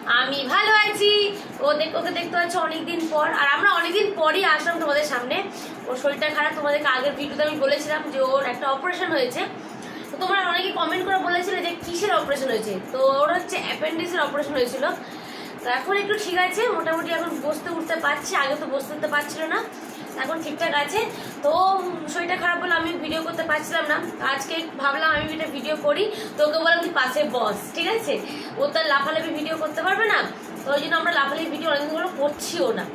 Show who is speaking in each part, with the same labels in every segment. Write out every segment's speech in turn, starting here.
Speaker 1: আমি ভালো আছি। ওকে দেখতে পাচ্ছ অনেকদিন পর, আর আমরা অনেকদিন পরই আসলাম তোমাদের সামনে। ওর শরীরটা খারাপ, তোমাদেরকে আগের ভিডিওতে আমি বলেছিলাম যে ওর একটা অপারেশন হয়েছে। তো তোমরা অনেকে কমেন্ট করে বলেছিলে যে কিসের অপারেশন হয়েছে। তো ওর হচ্ছে অ্যাপেন্ডিক্সের অপারেশন হয়েছিল। তো এখন একটু ঠিক আছে, মোটামুটি এখন বসতে উঠতে পারছে, আগে তো বসতে উঠতে পারছিল না, এখন ঠিকঠাক আছে। তো শরীরটা খারাপ বলে আমি ভিডিও করতে পারছিলাম না। আজকে ভাবলাম আমি একটা ভিডিও করি, তো ওকে বললাম তুই পাশে বস, ঠিক আছে। ও তার লাফালাফি ভিডিও করতে পারবে না, তো ওই জন্য আমরা লাফালাফি ভিডিও অনেকদিন করছিও না।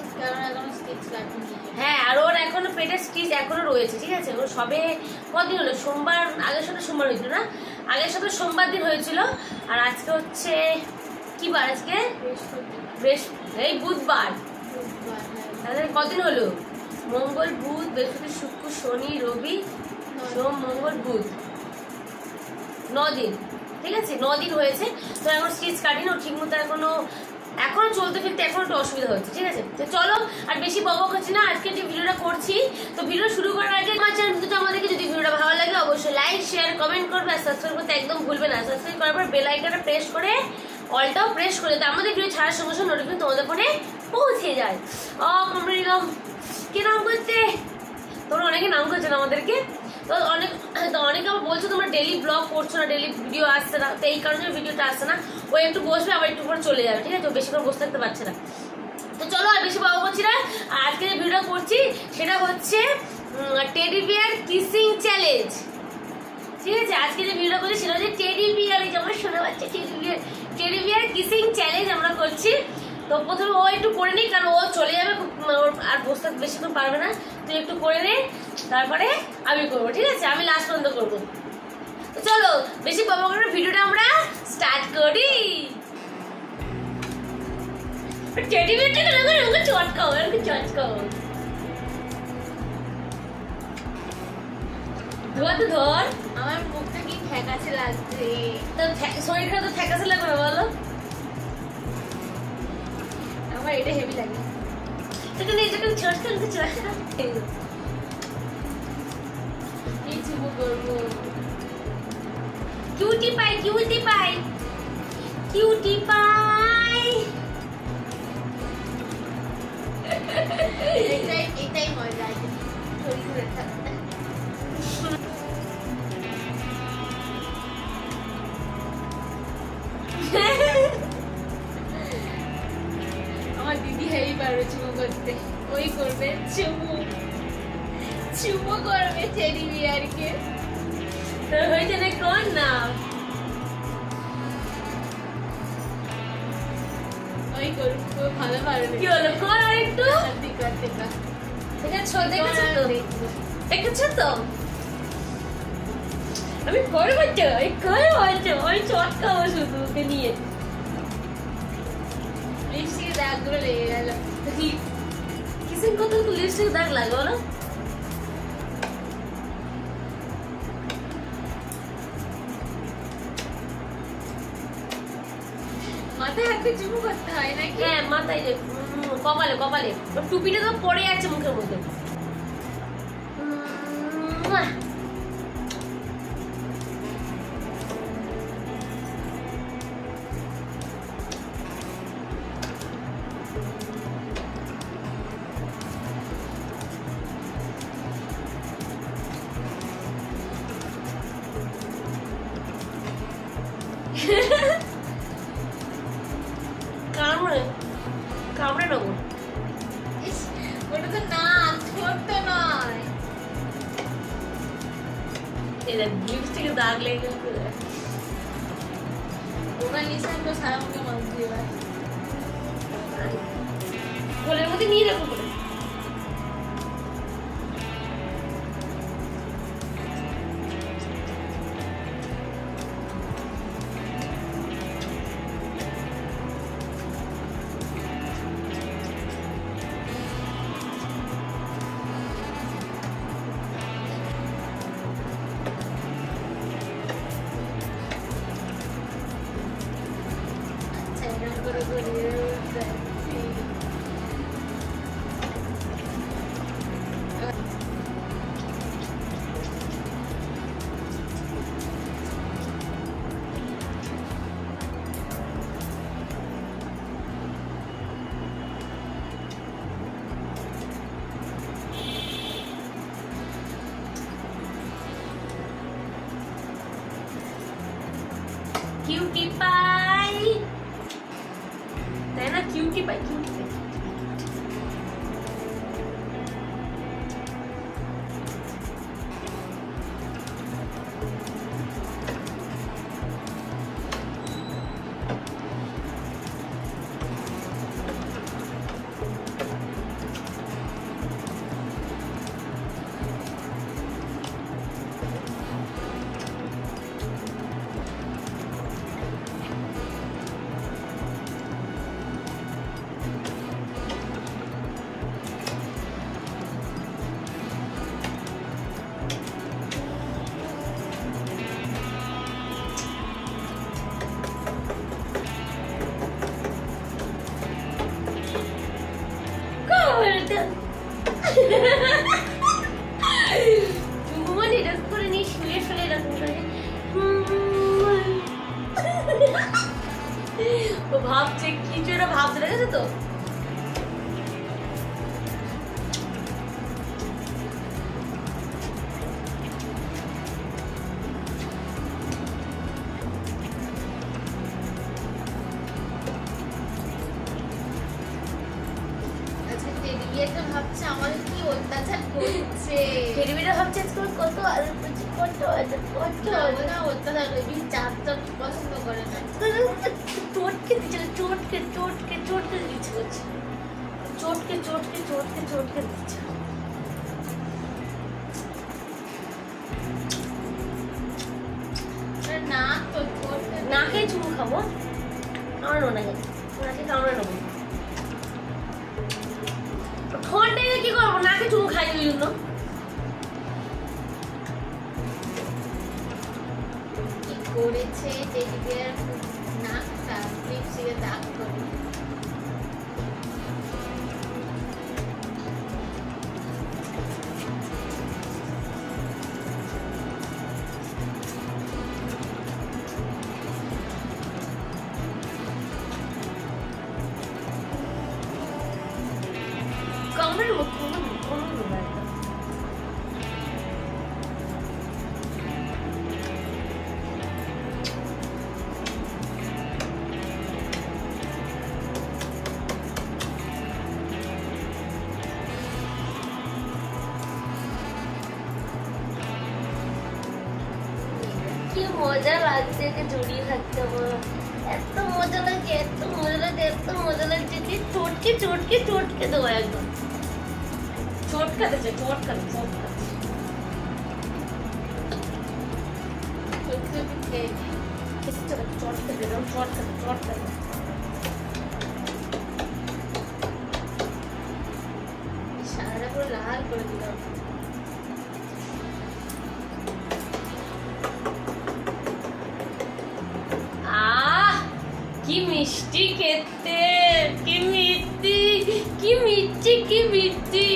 Speaker 1: হ্যাঁ, আর ওর এখনো পেটের স্টিচ এখনো রয়েছে, ঠিক আছে। ওর সবে কদিন হলো, সোমবার, আগের সাথে সোমবার হয়েছিল না, আগের সাথে সোমবার দিন হয়েছিল। আর আজকে হচ্ছে কি বার? আজকে এই বুধবার। তাহলে কদিন হলো? মঙ্গল, বুধ, বৃহস্পতি, শুক্র, শনি, রবি, সোম, মঙ্গল, বুধ, 9 দিন, ঠিক আছে। 9 দিন হয়েছে। তো এখন স্টিচ কাটিনি, ঠিক মতো এখনো চলতে ফিরতে এখন একটু অসুবিধা হচ্ছে, ঠিক আছে। তো চলো আর বেশি বকবক হচ্ছে না, আজকে যে ভিডিওটা করছি। তো ভিডিও শুরু করার আগে আমার চ্যানেল দুটো আমাদেরকে যদি ভিডিওটা ভালো লাগে অবশ্যই লাইক, শেয়ার, কমেন্ট করবে, আর সাবস্ক্রাইব করতে একদম ভুলবে না। সাবস্ক্রাইব করার পর বেল আইকনটা প্রেস করে অলটাও প্রেস করে, তো আমাদের ভিডিও ছাড়ার সঙ্গে সঙ্গে নোটিফিকেশন তোমাদের ফোনে পৌঁছে যায়। কে নাম করছে? তোমরা অনেকে নাম করছো না আমাদেরকে। তো অনেকে আবার বলছো তোমরা ডেলি ব্লগ করছো না, ডেলি ভিডিও আসছে না। তো এই কারণে ভিডিওটা আসছে না। ও একটু বসবে, আবার একটু পরে চলে যাবে, ঠিক আছে। ও বেশি করে বসে থাকতে পারছে না। তো চলো আর বেশি বড় করছি না। আজকে যে ভিডিও করছি সেটা হচ্ছে টেডি বিয়ার কিসিং চ্যালেঞ্জ, ঠিক আছে। আজকে যে ভিডিও করছি সেটা হচ্ছে টেডি বিয়ার, এই যে আমার শোনা বাচ্চা টেডি বিয়ার কিসিং চ্যালেঞ্জ আমরা করছি। তো প্রথমে ও একটু করে নিই, কারণ ও চলে যাবে, আর বসতে বেশিক্ষণ পারবে না। তুই একটু করে নে, তারপরে আমি করবো, ঠিক আছে। আমি লাস্ট পর্যন্ত করবো। তো চলো বেশি বকবক করে ভিডিওটা আমরা স্টার্ট করি। টেডি বিয়ারটা চটকাও, চটকাও, ধর তো ধর।
Speaker 2: আমার মুখটা কি ফ্যাকাশে লাগছে।
Speaker 1: তো শরীরটা তো ফ্যাকাশে লাগবে না বলো?
Speaker 2: আমার এটা হেভি লাগে।
Speaker 1: সেখানে যখন চটকান তো চটকা
Speaker 2: এই চুমু করবো।
Speaker 1: Cutie pie, cutie pie, cutie pie.
Speaker 2: এটাই মজা আছে। আমার দিদি হেভি পারবে চুমু করতে। ওই করবে চুমু করবে টেডি বিয়ারকে।
Speaker 1: তোর হয়েছে না? কোন না
Speaker 2: ওই করবে, ভালো পারবে।
Speaker 1: কি হলো? কর আর একটু। দেখেছো তো আমি করবো তো, আমি চটকাবো শুধু ওকে নিয়ে।
Speaker 2: লিপস্টিক দাগগুলো লেগে গেল।
Speaker 1: কিসিং করতে তো লিপস্টিক দাগ লাগে বলো?
Speaker 2: মাথায় হাতে চুমু করতে হয় নাকি?
Speaker 1: হ্যাঁ, মাথায়, কপালে, কপালে। ওর টুপিটা তো পড়ে যাচ্ছে মুখের মধ্যে। কামড়ে নেবো।
Speaker 2: ওটা তো না, ছোট্ট নয়।
Speaker 1: লিপস্টিকে দাগ লেগে
Speaker 2: ওখানে নিশান তো সারা মুখে মাছ দিয়ে
Speaker 1: কোলের মধ্যে নিয়ে রাখো। কিউটি পাই, তাই না? Cutie pie, cutie pie. ভাবছে কিছু একটা ভাবছে, দেখেছো তো?
Speaker 2: ভাবছে আমাদের কি অত্যাচার করছে,
Speaker 1: ভাবছে কত
Speaker 2: অত্যাচার চাপ পছন্দ করে না,
Speaker 1: চটকে দিচ্ছে, চটকে চটকে চটকে দিচ্ছে, চটকে চটকে চটকে চটকে দিচ্ছে।
Speaker 2: না তো
Speaker 1: না খেয়ে চুমু খাবো, কামড়ানো না, নাকে কামড়ে নেবো। ঠোঁটে কি করবো? নাকে চুমু খাই ওই জন্য।
Speaker 2: কি করেছে টেডি বিয়ার নাকটা লিপস্টিকে দাগ করে।
Speaker 1: কামড়ে নেবো, কি মজা লাগছে একে জড়িয়ে থাকতে আমার, এত মজা লাগে, এত মজা লাগে, এত মজা লাগছে যে চটকে চটকে চটকে দেবো একদম। চটকাতেছে, চটকাতে চটকাতে চটকাতে দিলাম, চটকাতে চটকাতে।
Speaker 2: সারাটা পুরো লাল করে দিলাম।
Speaker 1: কি মিষ্টি খেতে, কি মিষ্টি, কি মিষ্টি, কি মিষ্টি।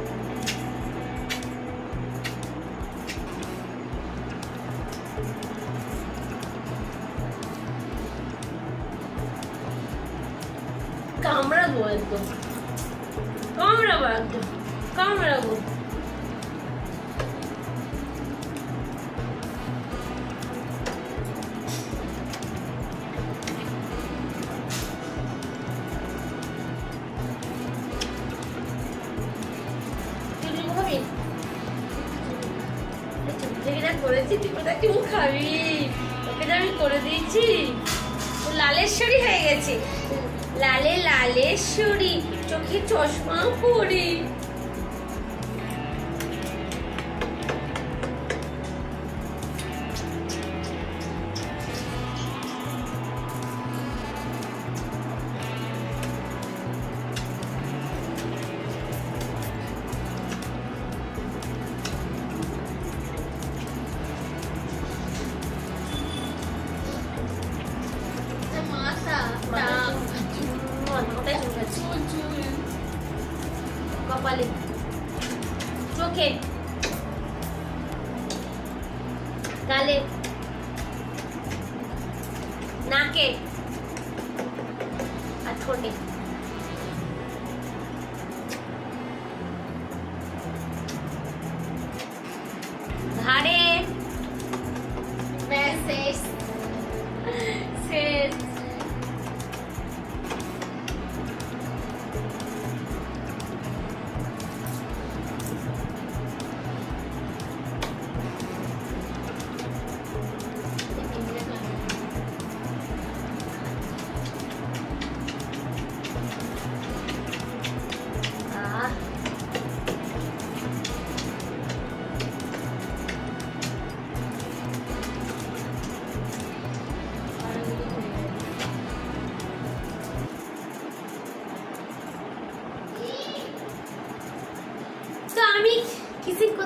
Speaker 1: কামড়াবো একদম, কামড়াবো একদম, কামড়াবো। করেছি তুই কোথায় চুমু খাবি, ওকে যে আমি করে দিয়েছি। লালেশ্বরী হয়ে গেছে, লালে লালেশ্বরী, চোখে চশমাও পরি। কপালে, চোখে, গালে, নাকে আর ঠোঁটে। ঘাড়ে,
Speaker 2: মেসেজ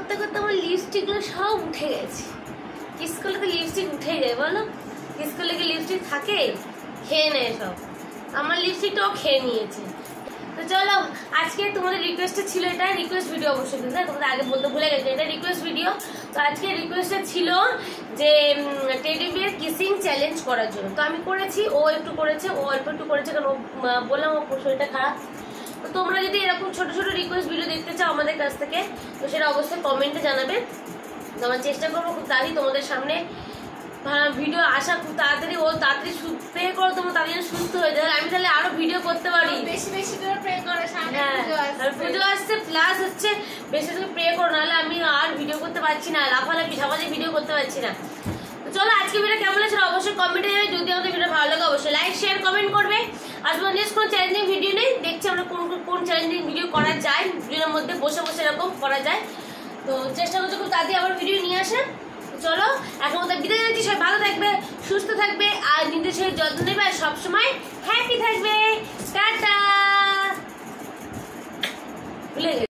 Speaker 1: করতে করতে আমার লিপস্টিকগুলো সব উঠে গেছে। কিস করলে তো লিপস্টিক উঠেই যায় বলো, কিস করলে কি লিপস্টিক থাকে? খেয়ে নেয় সব। আমার লিপস্টিকটাও খেয়ে নিয়েছে। তো চলো, আজকে তোমাদের রিকোয়েস্টটা ছিল, এটা রিকোয়েস্ট ভিডিও অবশ্যই, কিন্তু তোমাদের আগে বলতে ভুলে গেছে, এটা রিকোয়েস্ট ভিডিও। তো আজকে রিকোয়েস্টটা ছিল যে টেডি বিয়ার কিসিং চ্যালেঞ্জ করার জন্য। তো আমি করেছি, ও একটু করেছে, ও অল্প একটু করেছে, কারণ ও বললাম ওর শরীরটা খারাপ। তো তোমরা যদি এরকম ছোট ছোট রিকোয়েস্ট ভিডিও দেখতে চাও আমাদের কাছ থেকে, তো সেটা অবশ্যই কমেন্টে জানাবে। তো আমার চেষ্টা করবো খুব তাড়াতাড়ি তোমাদের সামনে ভিডিও আসা, খুব তাড়াতাড়ি। ও তাড়াতাড়ি প্রে করো, তোমার তাড়াতাড়ি সুস্থ হয়ে যাবে, আমি তাহলে আরো ভিডিও করতে পারি।
Speaker 2: বেশি বেশি করে প্রে করো, সামনে
Speaker 1: পুজো আসছে, প্লাস হচ্ছে বেশি করে প্রে করো, নাহলে আমি আর ভিডিও করতে পারছি না, লাফালাফি সমাজে ভিডিও করতে পারছি না। তো চলো, আজকে ভিডিও কেমন লাগছে অবশ্যই কমেন্টে যাবে। যদি আমাদের ভিডিও ভালো লাগে অবশ্যই লাইক শেয়ার কমেন্ট করবে। আর তোমার নেক্সট কোনো চ্যালেঞ্জিং ভিডিও নেই, দেখছি আমরা কোন চ্যালেঞ্জিং ভিডিও করা যায়, ভিডিওর মধ্যে বসে বসে এরকম করা যায়। তো চেষ্টা করছি খুব তাড়াতাড়ি আবার ভিডিও নিয়ে আসেন। চলো, এখন মতো বিদায় জানাচ্ছি, সবাই ভালো থাকবে, সুস্থ থাকবে, আর নিজের শরীর যত্ন নেবে, আর সবসময় হ্যাপি থাকবে। টাটা। ভুলে গেছি।